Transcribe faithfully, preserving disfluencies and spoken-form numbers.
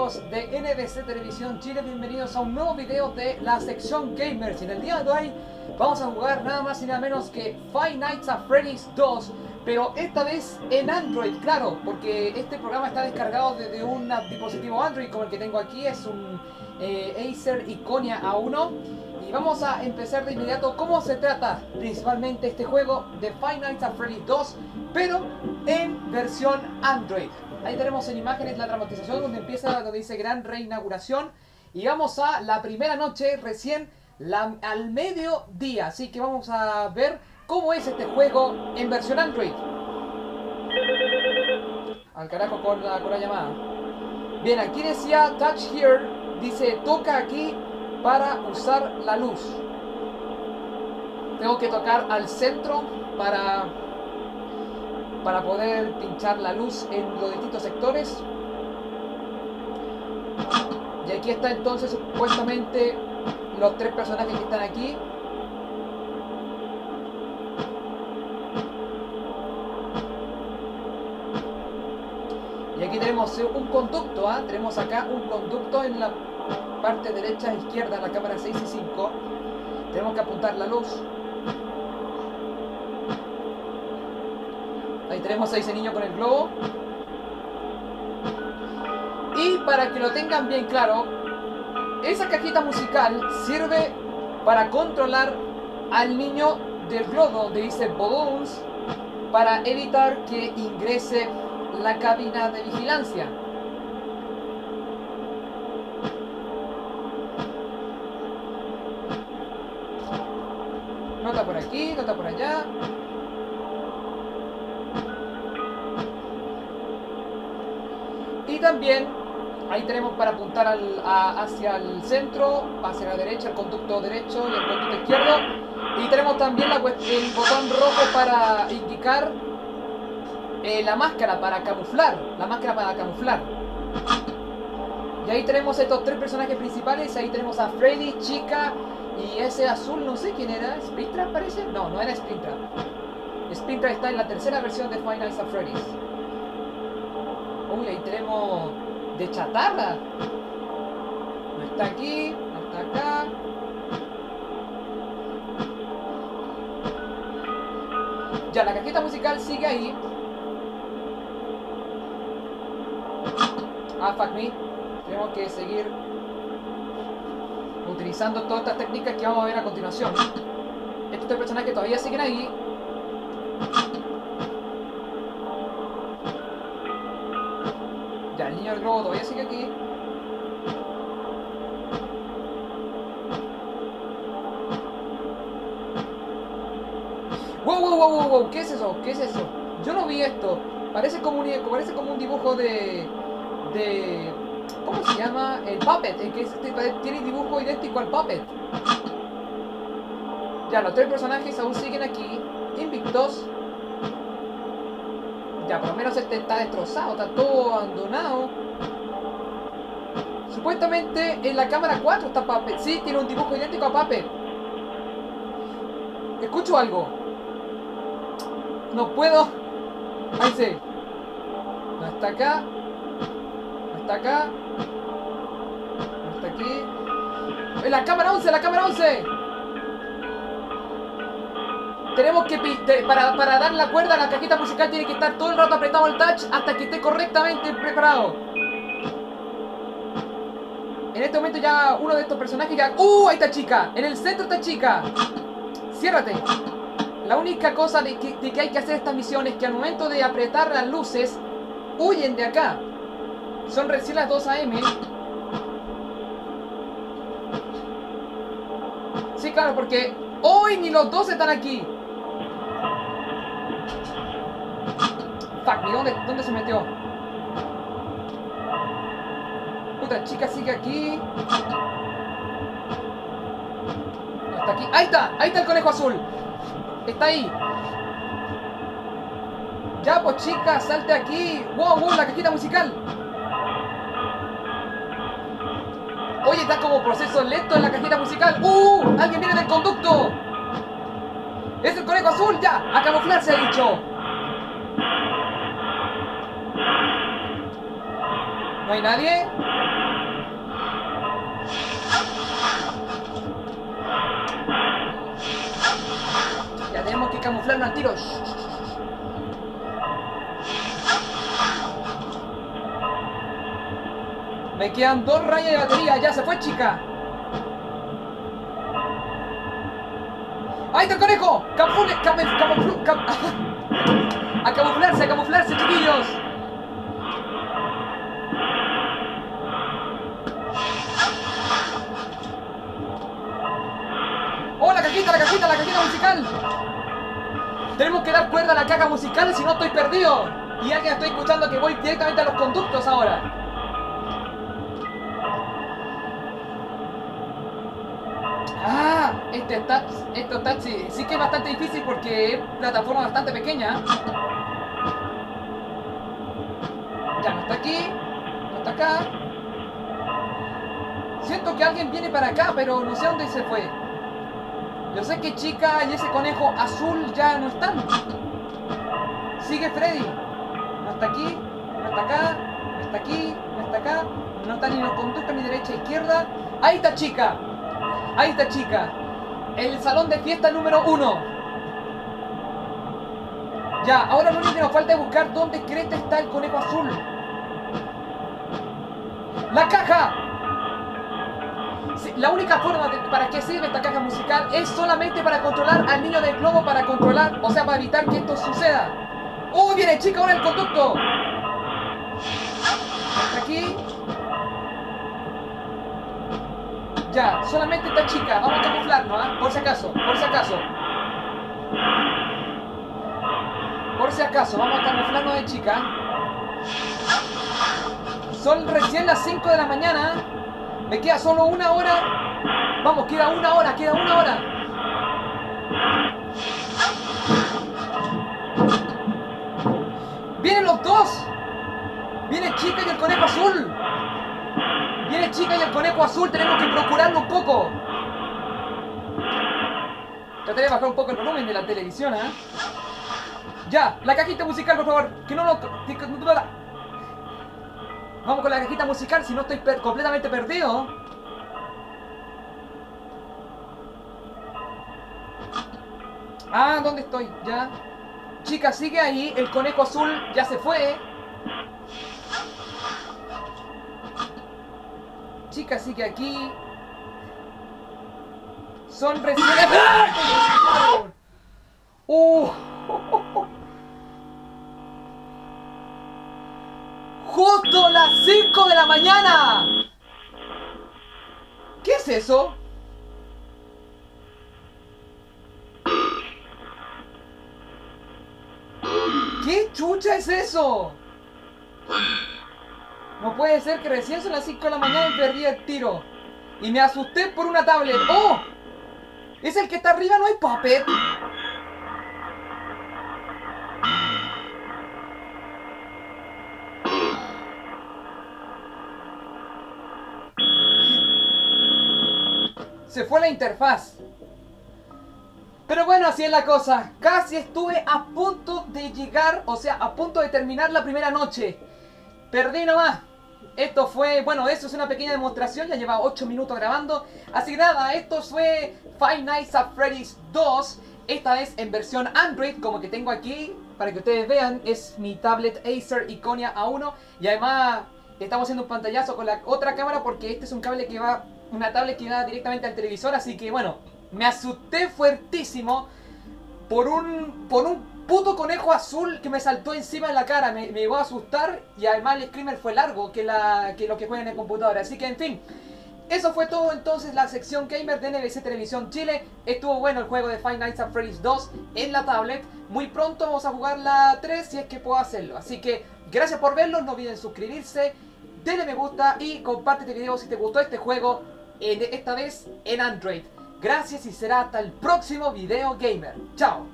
amigos de N B C Televisión Chile, bienvenidos a un nuevo video de la sección Gamers. Y en el día de hoy vamos a jugar nada más y nada menos que Five Nights at Freddy's dos, pero esta vez en Android, claro, porque este programa está descargado desde un dispositivo Android como el que tengo aquí, es un eh, Acer Iconia A uno. Y vamos a empezar de inmediato cómo se trata principalmente este juego de Five Nights at Freddy's dos, pero en versión Android. Ahí tenemos en imágenes la dramatización donde empieza, donde dice gran reinauguración. Y vamos a la primera noche, recién la, al mediodía. Así que vamos a ver cómo es este juego en versión Android. Al carajo con la, con la llamada. Bien, aquí decía touch here, dice toca aquí para usar la luz. Tengo que tocar al centro para... para poder pinchar la luz en los distintos sectores. Y aquí está entonces supuestamente los tres personajes que están aquí. Y aquí tenemos un conducto, ¿eh? Tenemos acá un conducto en la parte derecha e izquierda, en la cámara seis y cinco. Tenemos que apuntar la luz. Ahí tenemos a ese niño con el globo. Y para que lo tengan bien claro, esa cajita musical sirve para controlar al niño del globo, donde dice balloons, para evitar que ingrese la cabina de vigilancia. Nota por aquí, nota por allá. Y también ahí tenemos para apuntar al, a, hacia el centro, hacia la derecha, el conducto derecho y el conducto izquierdo. Y tenemos también la, el botón rojo para indicar eh, la máscara, para camuflar. La máscara para camuflar. Y ahí tenemos estos tres personajes principales. Ahí tenemos a Freddy, Chica y ese azul, no sé quién era. ¿Springtrap parece? No, no era Springtrap. Springtrap está en la tercera versión de Five Nights at Freddy's. Uy, ahí tenemos de chatarra. No está aquí, no está acá. Ya, la cajita musical sigue ahí. Ah, fuck me. Tenemos que seguir utilizando todas estas técnicas que vamos a ver a continuación. Estos tres personajes todavía siguen ahí. Ya, el niño del globo todavía sigue aquí. Wow, wow, wow, wow, wow, ¿qué es eso? ¿Qué es eso? Yo no vi esto. Parece como un, parece como un dibujo de... de... ¿Cómo se llama? El Puppet, el que es, tiene dibujo idéntico al Puppet. Ya, los tres personajes aún siguen aquí, invictos. Ya, por lo menos este está destrozado, está todo abandonado. Supuestamente en la cámara cuatro está Puppet. Sí, tiene un dibujo idéntico a Puppet. Escucho algo. No puedo. Ahí sí. No está acá. No está acá. No está aquí. En la cámara once, la cámara once. Tenemos que, para, para dar la cuerda a la cajita musical tiene que estar todo el rato apretado el touch hasta que esté correctamente preparado. En este momento ya uno de estos personajes ya... ¡Uh! Ahí está Chica. En el centro está Chica. Ciérrate. La única cosa de que, de que hay que hacer esta misión es que al momento de apretar las luces, huyen de acá. Son recién las dos a eme. Sí, claro, porque hoy ni los dos están aquí. Fuck, ¿y dónde, dónde se metió? Puta, Chica sigue aquí. No está aquí. ¡Ahí está! ¡Ahí está el conejo azul! Está ahí. Ya, pues Chica, salte aquí. ¡Wow, wow! La cajita musical. Oye, está como proceso lento en la cajita musical. ¡Uh! ¡Alguien viene del conducto! ¡Es el conejo azul! ¡Ya! ¡A camuflarse, ha dicho! ¿No hay nadie? camuflarnos al tiro. Shh, shh, shh. Me quedan dos rayas de batería. Ya se fue, chica. ¡Ahí está el conejo! ¡Camufle! ¡Camufle! ¡Camufle! Cam ¡A camuflarse! ¡A camuflarse, chiquillos! ¡Oh, la cajita, la cajita, la cajita musical! Tenemos que dar cuerda a la caja musical, si no estoy perdido. Y alguien estoy escuchando que voy directamente a los conductos ahora. Ah, este taxi, estos taxis sí que es bastante difícil porque es plataforma bastante pequeña. Ya no está aquí, no está acá. Siento que alguien viene para acá, pero no sé dónde se fue. Yo sé que Chica y ese conejo azul ya no están. Sigue Freddy. No está aquí, no está acá, no está aquí, no está acá. No está ni en los conductos ni derecha e izquierda. Ahí está Chica. Ahí está Chica. El salón de fiesta número uno. Ya, ahora lo único que nos falta es buscar dónde cresta está el conejo azul. ¡La caja! Sí, la única forma de, para que sirve esta caja musical es solamente para controlar al niño del globo, para controlar, o sea, para evitar que esto suceda. ¡Oh, viene Chica ahora el conducto! Hasta aquí. Ya, solamente esta Chica. Vamos a camuflarnos, ¿eh? Por si acaso, por si acaso. Por si acaso, vamos a camuflarnos de Chica. Son recién las cinco de la mañana. Me queda solo una hora. Vamos, queda una hora, queda una hora. ¡Vienen los dos! ¡Viene Chica y el conejo azul! Viene Chica y el conejo azul, tenemos que procurarlo un poco. Trataré de bajar un poco el volumen de la televisión, ¿eh? Ya, la cajita musical, por favor. Que no lo... Vamos con la cajita musical, si no estoy per completamente perdido. Ah, ¿dónde estoy? Ya. Chica sigue ahí, el conejo azul ya se fue. Chica sigue aquí. Son recién... ¡Uh! ¡Justo las cinco de la mañana! ¿Qué es eso? ¿Qué chucha es eso? No puede ser que recién son las cinco de la mañana y perdí el tiro. Y me asusté por una tablet. ¡Oh! ¿Es el que está arriba? ¿No hay Puppet? Se fue la interfaz. Pero bueno, así es la cosa. Casi estuve a punto de llegar, o sea, a punto de terminar la primera noche. Perdí nomás. Esto fue, bueno, eso es una pequeña demostración. Ya lleva ocho minutos grabando. Así que nada, esto fue Five Nights at Freddy's dos. Esta vez en versión Android, como que tengo aquí, para que ustedes vean. Es mi tablet Acer Iconia A uno. Y además estamos haciendo un pantallazo con la otra cámara, porque este es un cable que va, una tablet que va directamente al televisor. Así que bueno, me asusté fuertísimo por un, por un puto conejo azul que me saltó encima de la cara. Me, me llegó a asustar, y además el screamer fue largo que, la, que lo que juegan en el computador. Así que en fin, eso fue todo entonces la sección gamer de N B C Televisión Chile. Estuvo bueno el juego de Five Nights at Freddy's dos en la tablet. Muy pronto vamos a jugar la tres si es que puedo hacerlo. Así que gracias por verlo, no olviden suscribirse, denle me gusta y comparte este video si te gustó este juego, en, esta vez en Android. Gracias y será hasta el próximo video gamer. Chao.